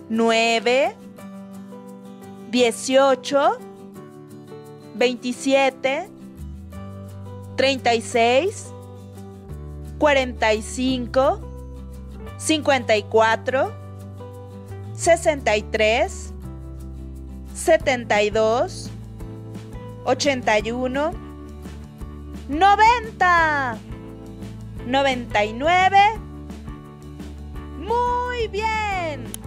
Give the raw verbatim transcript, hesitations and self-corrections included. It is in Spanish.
nueve, dieciocho, veintisiete, treinta y seis, cuarenta y cinco, cincuenta y cuatro, sesenta y tres, setenta y dos, ochenta y uno, noventa, noventa y nueve. ¡Muy bien!